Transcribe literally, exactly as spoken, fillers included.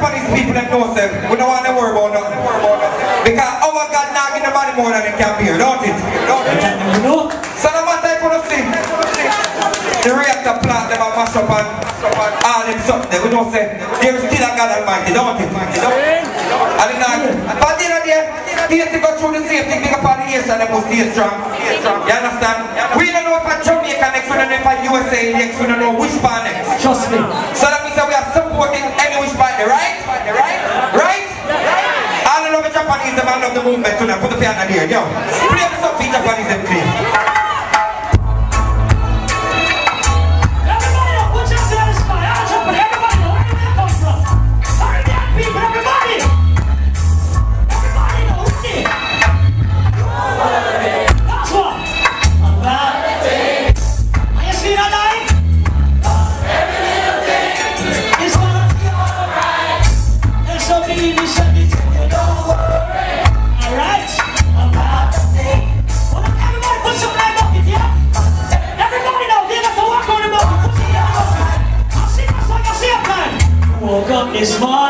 Japanese people them know them. We don't want to worry about nothing. Because our God not give nobody more than they can bear, don't it? Don't it? You know? So no matter if you see the reactor plant them a mash up and all them something, we don't say there is still a God Almighty, don't it? You know? And in that, but you know there, they have to go through the same thing, big up on the Asian, they must stay strong. You understand? We don't know if a Jamaica next, we don't know if a U S A next, we don't know which part next. Trust me. So that means that we are supporting any which party, right? Right? Right? All of the Japanese, them all love the movement tonight. Put the piano there, yo. Play the song for Japanese and play. Woke up this morning.